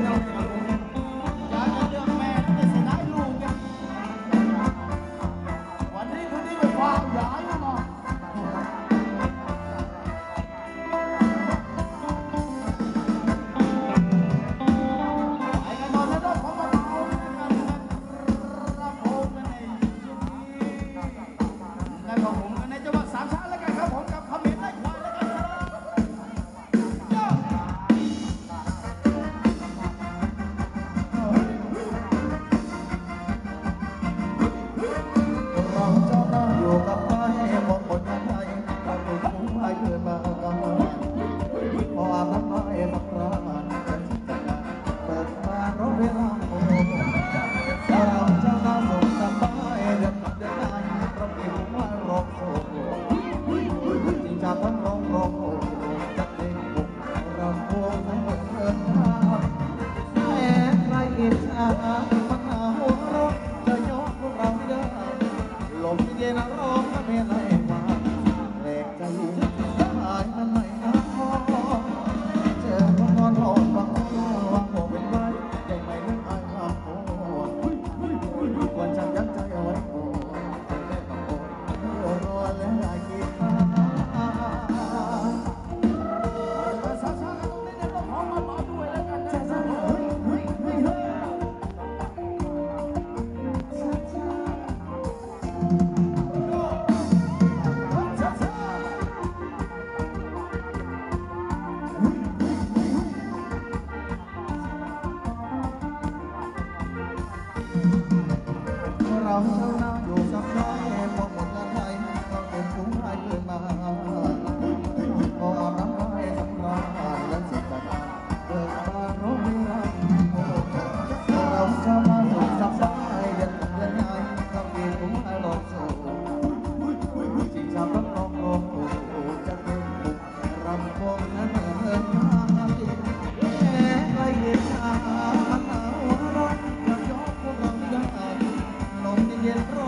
เย็น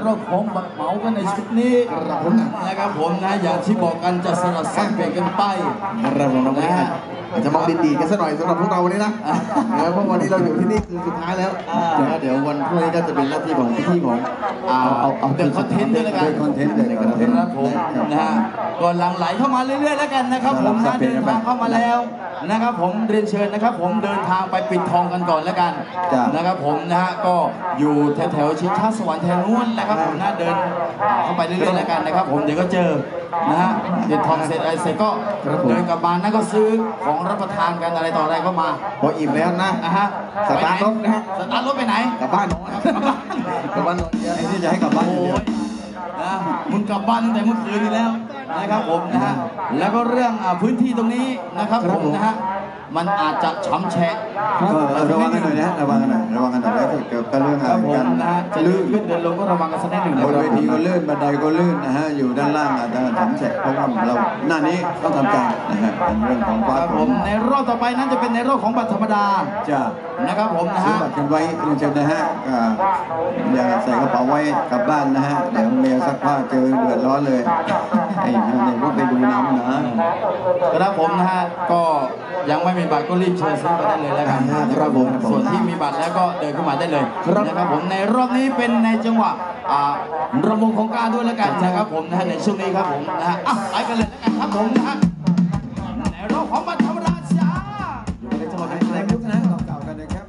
รอบของบัตรเหมากันในชุดนี้นะครับผมนะอย่างที่บอกกันจะสลับสับเปลี่ยนกันไปครับผมนะฮะอาจจะมองดีๆกันสักหน่อยสำหรับพวกเราวันนี้นะเพราะวันนี้เราอยู่ที่นี่คือสุดท้ายแล้วเดี๋ยววันพรุ่งนี้ก็จะเป็นหน้าที่ของพี่ของเอาเดินคอนเทนต์ด้วยแล้วกันคอนเทนต์เลยครับผมนะฮะก็หลั่งไหลเข้ามาเรื่อยๆแล้วกันนะครับผมนะเดินทางเข้ามาแล้วนะครับผมเรียนเชิญนะครับผมเดินทางไปปิดทองกันก่อนแล้วกันนะครับผมนะฮะก็อยู่แถวชิงช้าสวรรค์แถวนู้นนะครับผมนะเดินเข้าไปเรื่อยๆแล้วกันนะครับผมเดี๋ยวก็เจอนะฮะเดินทองเสร็จอะไรเสร็จก็เดินกลับบ้านนะก็ซื้อของรับประทานกันอะไรต่ออะไรก็มาพออิ่มแล้วนะฮะสตาร์ทรถนะฮะสตาร์ทรถไปไหนกลับบ้านกลับบ้านไอ้ที่จะให้กลับบ้านอยู่นะมึงกลับบ้านตั้งแต่เมื่อคืนนี้แล้วนะครับผมนะฮะแล้วก็เรื่องพื้นที่ตรงนี้นะครับผมนะฮะมันอาจจะช้ำแฉะระวังกันหน่อยนะระวังกันหน่อยแล้วเกี่ยวกับเรื่องการลื่นขึ้นเดินลงก็ระวังกันสักนิดหนึ่งบนเวทีก็ลื่นบันไดก็ลื่นนะฮะอยู่ด้านล่างอาจจะช้ำแฉะเพราะว่าเราหน้านี้ต้องทำใจนะฮะเป็นเรื่องของความผมในรอบต่อไปนั้นจะเป็นในรอบของบัตรธรรมดาจ้านะครับผมนะฮะซื้อบัตรกันไว้เรียนเชิญนะฮะอย่าใส่กระเป๋าไว้กลับบ้านนะฮะเดี๋ยวเมียซักผ้าเจอเดือดร้อนเลยไอ้เนี่ยพวกไปดูน้ำนะครับผมนะฮะก็ยังไม่มีบัตรก็รีบเชิญซื้อไปได้เลยแล้วกันครับผมส่วนที่มีบัตรแล้วก็เดินเข้ามาได้เลยนะครับผมในรอบนี้เป็นในจังหวะระวงของการด้วยแล้วกันนะครับผมนะฮะในช่วงนี้ครับผมนะฮะไปกันเลยแล้วกันครับผมนะฮะในรอบของบัตรธรรมดาจ้าอยู่ในจังหวะอะไรยุคนะเก่าๆกันเลยครับ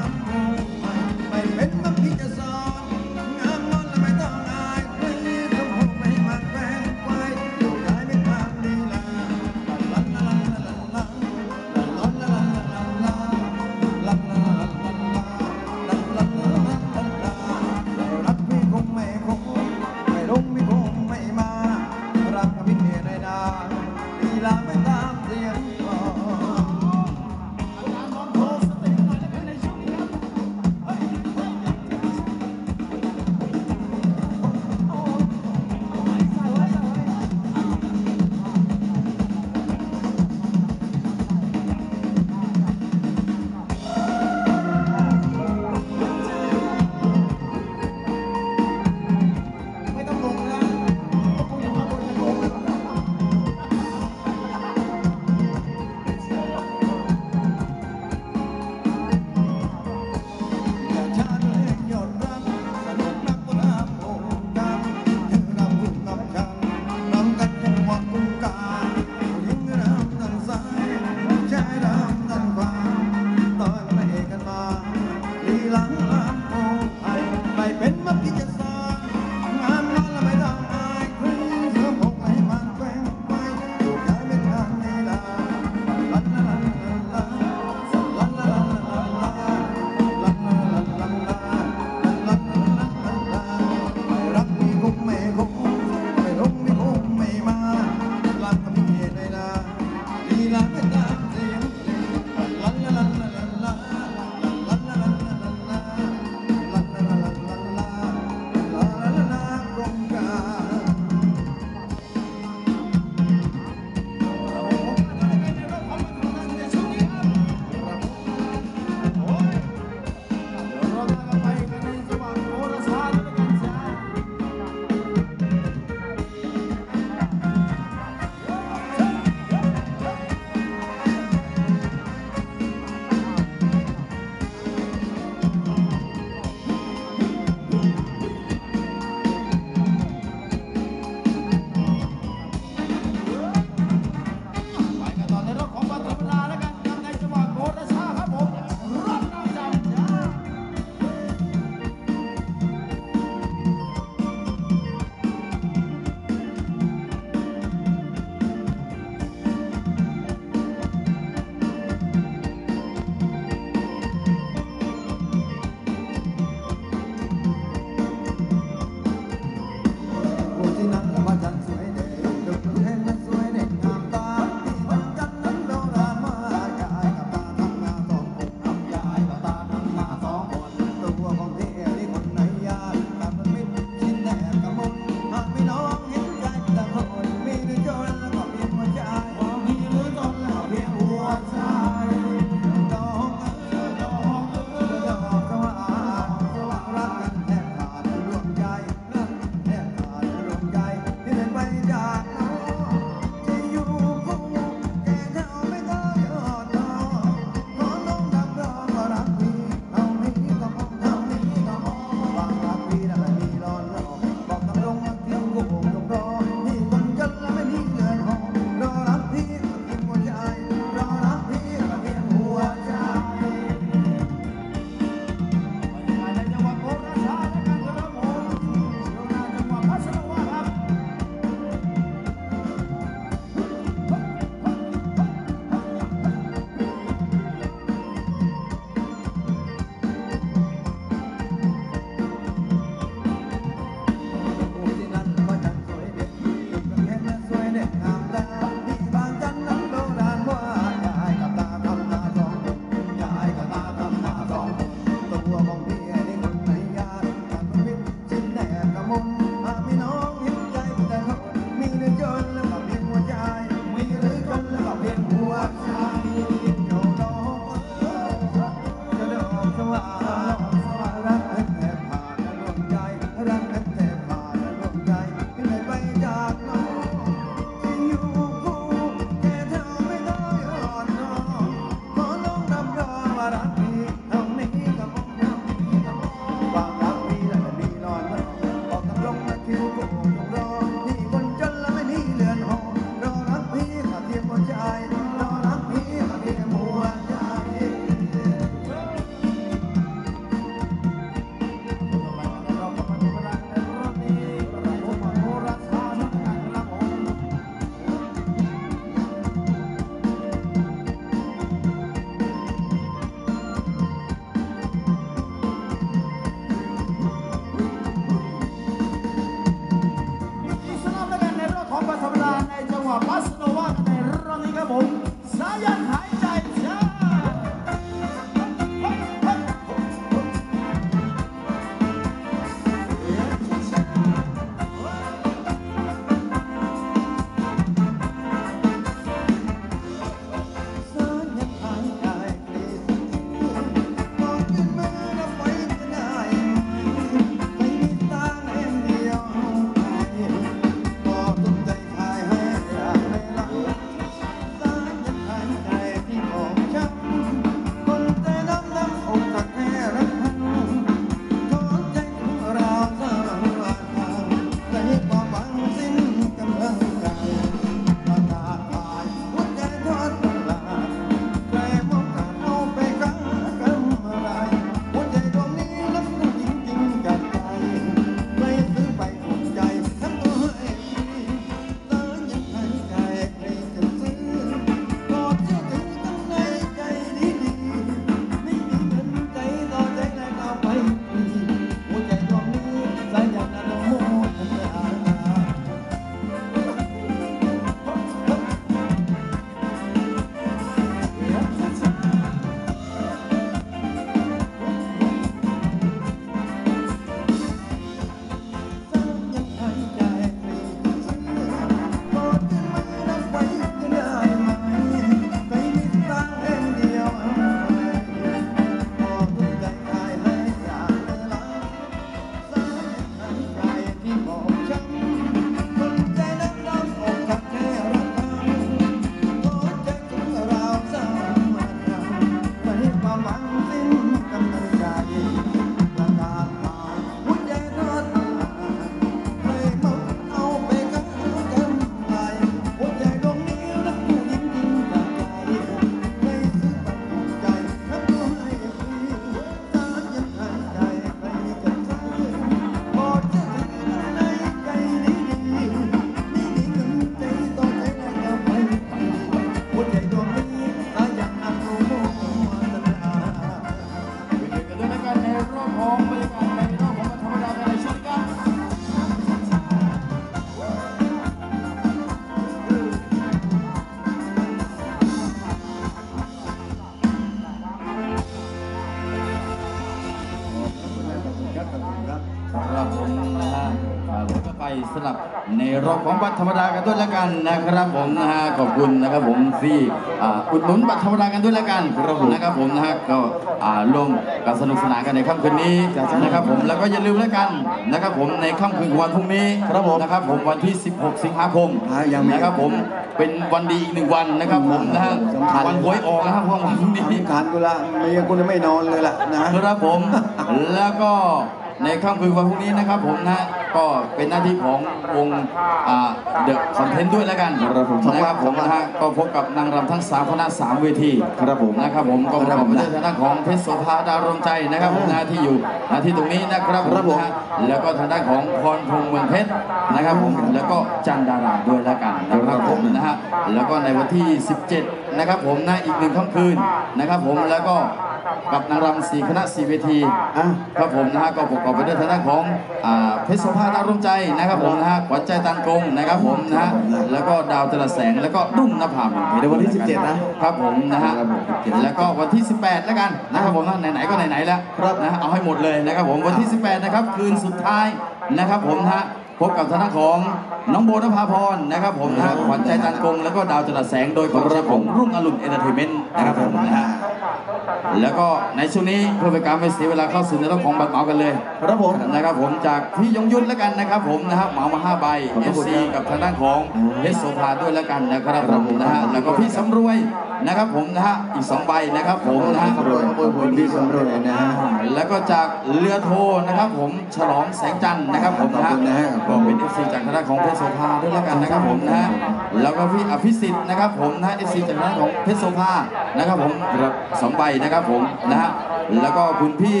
ไปสลับในรอบของบัตรธรรมดากันด้วยแล้วกันนะครับผมนะฮะขอบคุณนะครับผมที่อุดหนุนบัตรธรรมดากันด้วยแล้วกันนะครับผมนะฮะก็ร่วมกันสนุกสนานกันในค่ำคืนนี้นะครับผมแล้วก็อย่าลืมแล้วกันนะครับผมในค่ำคืนวันพรุ่งนี้นะครับผมวันที่ 16 สิงหาคมนะครับผมเป็นวันดีอีก1 วันนะครับผมนะฮะวันหวยออกนะครับวันพรุ่งนี้การกูละไม่ยังกูไม่นอนเลยล่ะนะครับผมแล้วก็ในค่ำคืนวันพรุ่งนี้นะครับผมนะก็เป็นหน้าที่ของวงเดอะคอนเทนต์ด้วยแล้วกันนะครับผมนะฮะก็พบกับนางรำทั้ง3คณะ3 เวทีครับผมนะครับผมก็ประกอบไปด้วยทางด้านของเพชรโสภาดาวรวมใจนะครับผมนะที่อยู่ที่ตรงนี้นะครับผมนะฮะแล้วก็ทางด้านของพรพงษ์เมืองเพชรนะครับผมแล้วก็จันดาราด้วยแล้วกันนะครับผมนะฮะแล้วก็ในวันที่ 17นะครับผมนะอีก1 ค่ำคืนนะครับผมแล้วก็กับนางรำ4 คณะ4 เวทีครับผมนะฮะก็ประกอบไปด้วยทางด้านของเพชรโสภาดาวรุ่งใจนะครับผมนะฮะขวัญใจตันกงนะครับผมนะฮะแล้วก็ดาวจรัสแสงแล้วก็รุ่งนภาพในวันที่ 17นะครับผมนะฮะแล้วก็วันที่ 18แล้วกันนะครับผมนะไหนๆก็ไหนๆแล้วนะเอาให้หมดเลยนะครับผมวันที่ 18นะครับคืนสุดท้ายนะครับผมนะฮะพบกับทางด้านของน้องโบนภาพรนะครับผมนะฮะขวัญใจตันกงแล้วก็ดาวจรัสแสงโดยของผมรุ่งอรุณเอนเตอร์เทนเมนต์นะครับผมนะฮะแล้วก็ในช่วงนี้เพื่อเป็นการไม่เสียเวลาเข้าสู่ในเรื่องของบัตรเหมากันเลยครับผมนะครับผมจากพี่ยงยุทธแล้วกันนะครับผมนะฮะเหมามา5 ใบ FC กับทางด้านของเพชรโสภาด้วยแล้วกันนะครับผมนะฮะแล้วก็พี่สำรวยนะครับผมนะฮะอีก2 ใบนะครับผมนะฮะพี่สำรวยนะฮะแล้วก็จากเรือโทนะครับผมฉลองแสงจันทร์นะครับผมนะฮะก็เป็น FC จากทางด้านของเพชรโสภาด้วยแล้วกันนะครับผมนะฮะแล้วก็พี่อภิสิทธิ์นะครับผมนะ FC จากทางด้านของเพชรโสภานะครับผม2 ใบนะครับผมนะฮะแล้วก็คุณพี่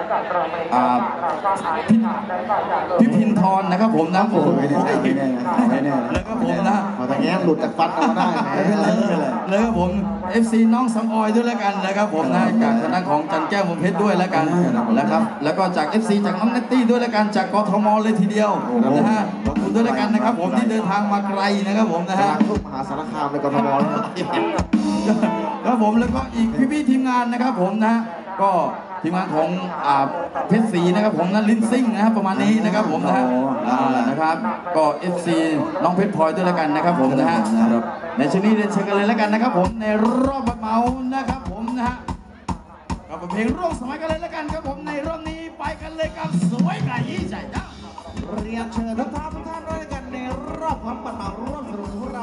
พี่พินทรนะครับผมนะผมไม่แน่แล้วก็ผมนะพอตะแง้มหลุดจากฟันออกมาได้แล้วก็ผม FC น้องสังออยด้วยแล้วกันนะครับผมนะจากทางด้านของจันแก้วมุมเพชรด้วยแล้วกันนะครับแล้วก็จาก FC จากน้องเนตตี้ด้วยแล้วกันจากกทมเลยทีเดียวนะฮะขอบคุณด้วยแล้วกันนะครับผมที่เดินทางมาไกลนะครับผมนะฮะทุกมหาสารคามในกทมครับผมแล้วก็อีกพี่ๆทีมงานนะครับผมนะก็ทีมงานของเพชรศรีนะครับผมนะลิ้นซิ่งนะครับประมาณนี้นะครับผมนะฮะนะครับก็ FC น้องเพชรพลอยด้วยแล้วกันนะครับผมนะฮะในช่วงนี้เรียนเชิญกันเลยแล้วกันนะครับผมในรอบบัตรเหมานะครับผมนะฮะก็เป็นเพลงร่วมสมัยกันเลยแล้วกันครับผมในรอบนี้ไปกันเลยกับสวยไก่ยี่ใจนะเรียนเชิญทุกท่านด้วยกันในรอบของบัตรเหมาร่วมสนุกของเรา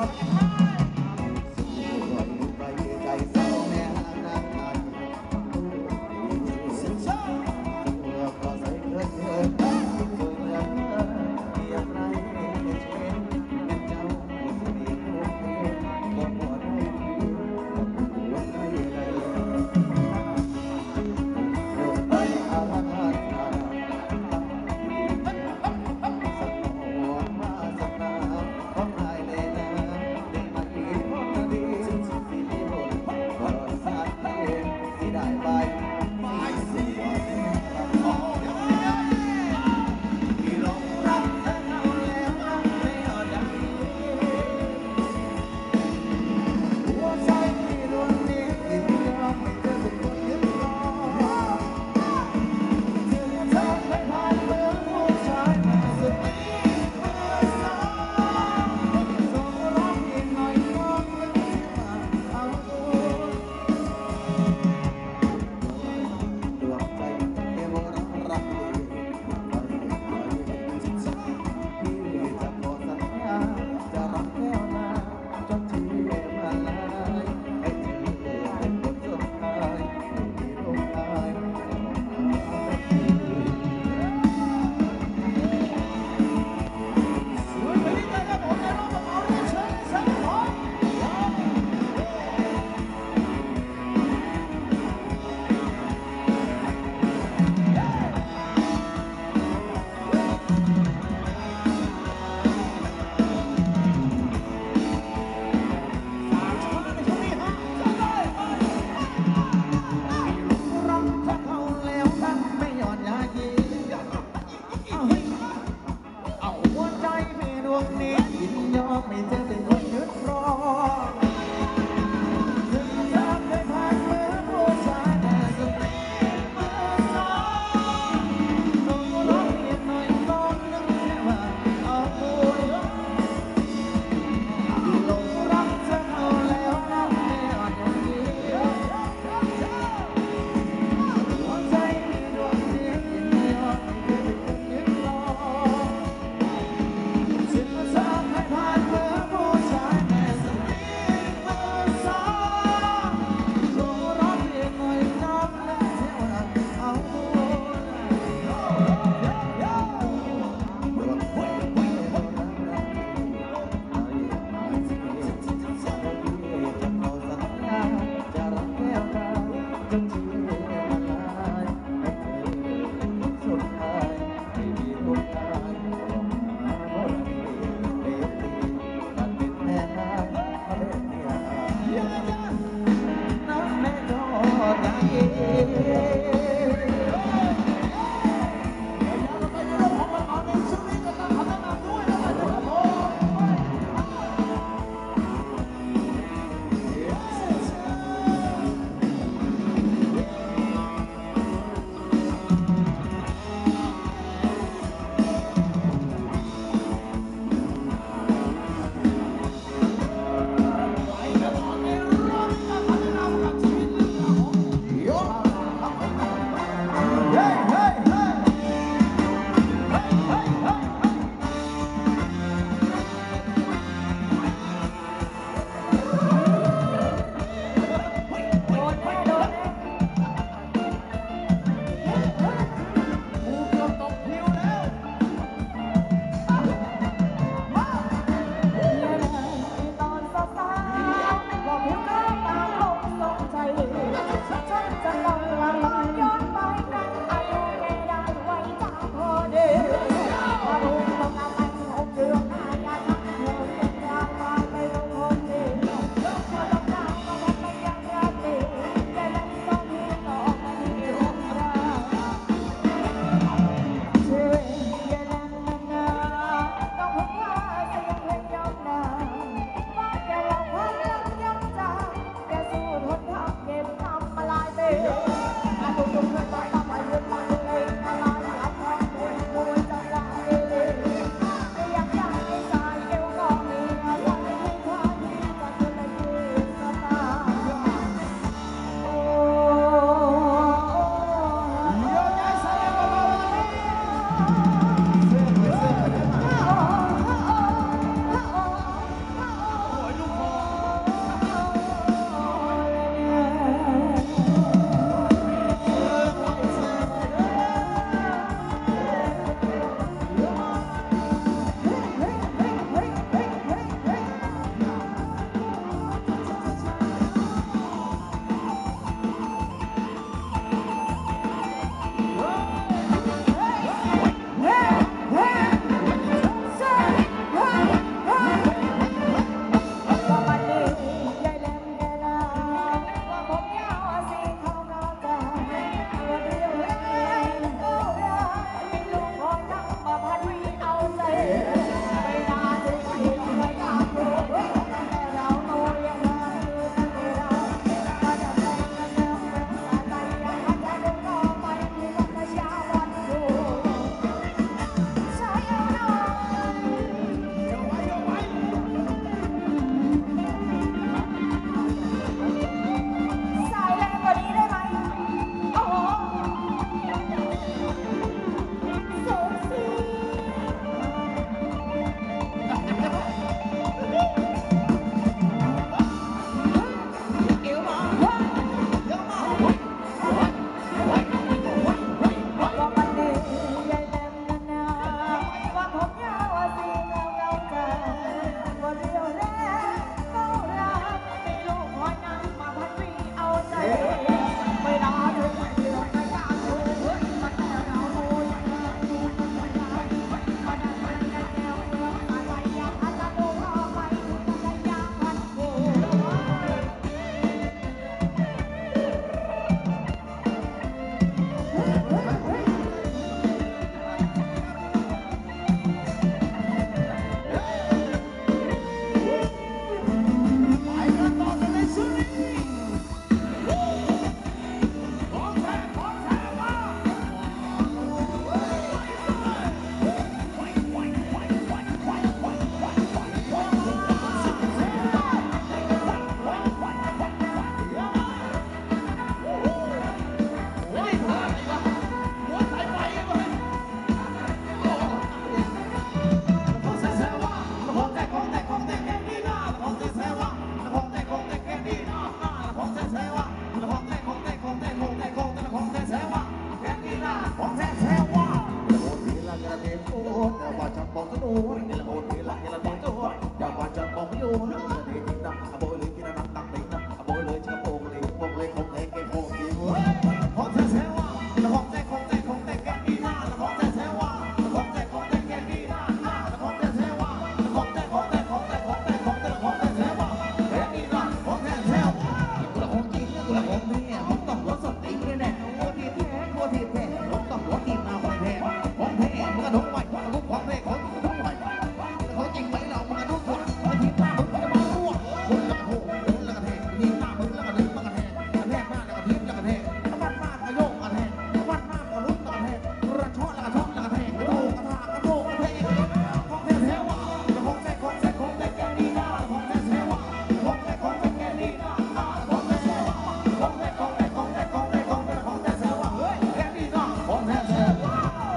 ว่าจะบอกก็ดูเดลโอเดลาเดลาเดโจอยากว่าจะบอกอยู่นะเดจริงนะโบยเลยกินน้ำตักตินะโบยเลยจะโบกเลยโบกเลยคงเกโบกดีของแท้แท้ว่าของแท้ของแท้ของแท้แกดีนะของแท้แท้ว่าของแท้ของแท้แกดีนะของแท้แท้ว่าของแท้ของแท้ของแท้ของแท้ของแท้ของแท้แท้ว่าแกดีนะของแท้แท้ว่ากูละของจริงกูละของแท้ผมต้องรถสติแน่โคตรแท้โคตรแท้ผมต้องรถตีมาของแท้ของแท้มึงกระทงไว้ทุกของแท้ของทุกไว้เขาจริงไหมเรามึงกระทงหัวไอ้ทีตามึงจะมารั่วคนละโหคนละกระแทกทีตามึงแล้วก็ดึงมากระแทกกระแทกมากแล้วก็ทิ้งแล้วกระแทกวัดมากก็โยกกระแทกวัดมากก็ลุ้นกระแทกกระชอนแล้วก็ชอนแล้วกระแทกกระโดดกระทากกระโดดกระแทกของแท้แท้ว่าของแท้ของแท้ของแท้แกนี่นะของแท้แท้ว่าของแท้ของแท้แกนี่นะของแท้แท้ว่าของแท้ของแท้ของแท้ของแท้ของแท้ของแท้แท้ว่าเฮ้ยแกนี่นะของแท้แท้ว่า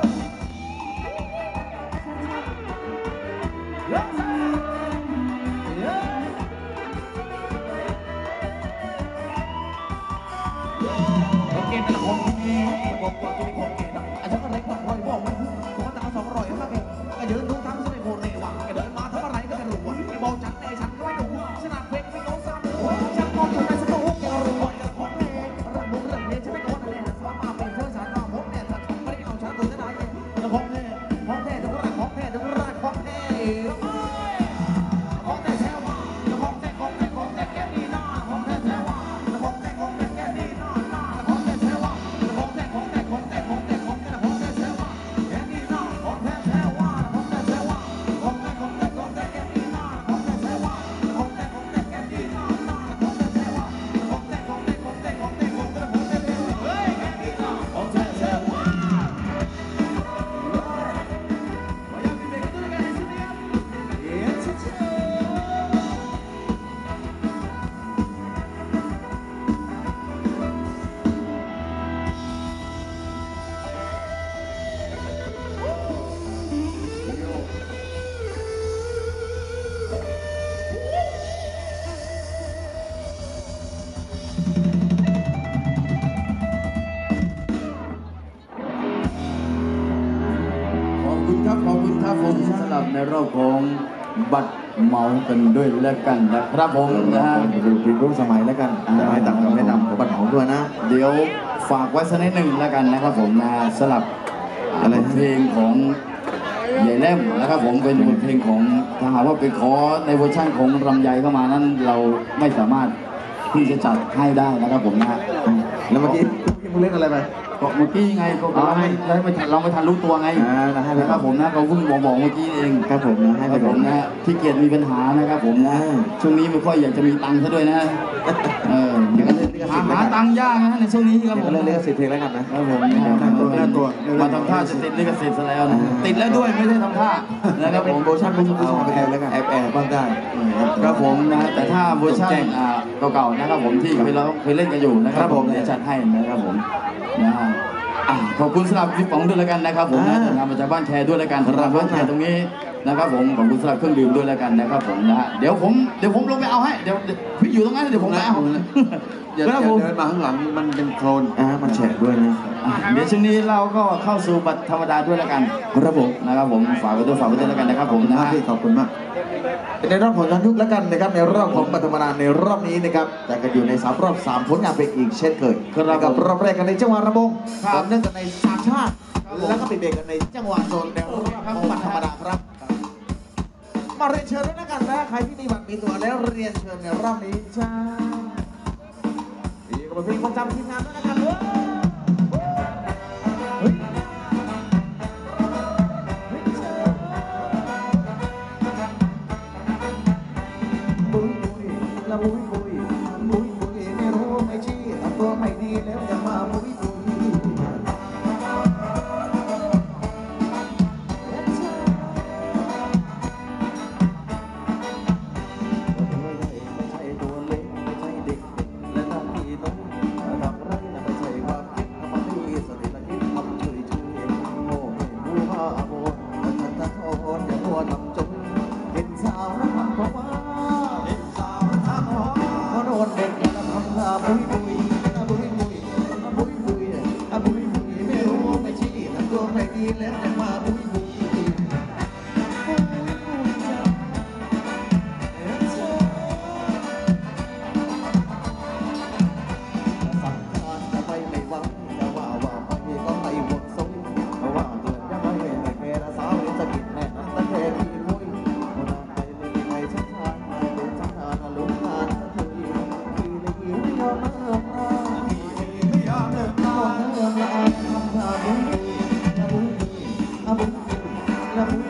โอเคเป็นละคนที่บอกว่าจะมีคนแก่นะอาจจะก็เล็กกว่าร้อยบอกมันคนตา200มากแกก็ยืนดูทั้งสมัยโบราณว่าแกเดินมาทำอะไรก็ไม่รู้แกบอกจัดในฉันก็ไม่รู้ขนาดเพลงไม่ต้องซ้ำฉันมองอยู่ในสตูแกรู้ว่าจะของเพลงเรื่องมุกเรื่องเพลงฉันไม่โดนอะไรสามารถเป็นเพื่อนสารมาพบเนี่ยถ้าฉันไม่ได้เอาฉันตัวจะได้แล้วของแท้ของแท้ทุกรักของแท้ทุกรักของแท้ของแท้แท้ว่าของแท้ของแท้ของแท้แกนี่นะของแท้แท้ว่าของแท้ของแท้แกนี่นะของแท้แท้ว่าของแท้ของแท้ของแท้ของแท้ของแท้ของแท้แท้ว่าแกนี่นะของแท้แท้ว่าของแท้แท้ว่าของแท้ของแท้ของแท้แกนี่นะของแท้แท้ว่าของแท้ของแท้แกนี่นะของแท้แท้ว่าของแท้ของแท้ของแท้ของแท้ของแท้ของแท้ของแท้เฮ้ยแกนี่นะของแท้แท้ว่าVogliamo dire che tu le gare sono e ciao ขอบคุณครับขอบคุณครับผมสำหรับในรอบของบัตรเหมากันด้วยแล้วกันนะครับผมนะฮะดูปีรุ่นสมัยแล้วกันให้ตัดคำแนะนำของบัตรของด้วยนะเดี๋ยวฝากไว้สักนิดหนึ่งแล้วกันนะครับผมนะสลับอะไรเพลงของใหญ่แหลมนะครับผมเป็นบทเพลงของถ้าหากว่าไปขอในเวอร์ชันของรำไยเข้ามานั้นเราไม่สามารถที่จะจัดให้ได้นะครับผมนะแล้วเมื่อกี้มึงเล่นอะไรไปก็เมื่อกี้ไงก็เราไม่ทันรู้ตัวไงให้ไปนะครับผมนะเขาเพิ่งบอกเมื่อกี้เองครับผมนะให้คไปรับผมนะที่เกียรติมีปัญหานะครับผมนะช่วงนี้ไม่ค่อยอยากจะมีตังค์ซะด้วยนะหาตังค์ยากนะในช่วงนี้ครับผมเล่นลิขสิทธิ์เพลงแล้วกันนะครับผมมาทำท่าจะติดลิขสิทธิ์ซะแล้วนะติดแล้วด้วยไม่ได้ทำท่านะครับผมเวอร์ชันผู้ชายไปแล้วกันแอบบ้างได้ครับผมนะแต่ถ้าเวอร์ชันเก่าๆนะครับผมที่เคยเล่นกันอยู่นะครับผมจะจัดให้นะครับผมนะขอบคุณสำหรับพี่ป๋องด้วยแล้วกันนะครับผมนะทำมาจากบ้านแคร์ด้วยแล้วกันสำหรับบ้านแคร์ตรงนี้นะครับผมขอบคุณสำหรับเครื่องดื่มด้วยแล้วกันนะครับผมนะเดี๋ยวผมลงไปเอาให้เดี๋ยวพี่อยู่ตรงนั้นเดี๋ยวผมไปเอาอย่าเดินมาข้างหลังมันเป็นโคลนมันแฉะด้วยนะเดี๋ยวช่วงนี้เราก็เข้าสู่บัตรธรรมดาด้วยแล้วกันครับผมนะครับผมฝากไว้ด้วยแล้วกันนะครับผมนะขอบคุณมากในรอบของย้อนยุคแล้วกันนะครับในรอบของปัตตมาในรอบนี้นะครับจะกันอยู่ใน3รอบ3ผลงานเพลงอีกเช่นเคยกับรอบแรกกันในจังหวัดระบงต่อเนื่องกันใน3ชาติแล้วก็ปิดเบรกกันในจังหวัดโซนในรอบของปัตตมาครับมาเรียนเชิญด้วยนะกันนะใครที่มีบัตรมีตัวแล้วเรียนเชิญในรอบนี้จ้าอีกบทเพลงประจำทีมงานด้วยนะกันเฮ้ยละมุยมุยมุยมุยไม่รู้ไม่ชี้ทำตัวไม่ดีแล้วอย่ามามุยมุยไม่ใช่ตัวเล็กไม่ใช่เด็กและถ้าพี่ต้องทำไรนะไม่ใช่ความอาบุญอาบุญ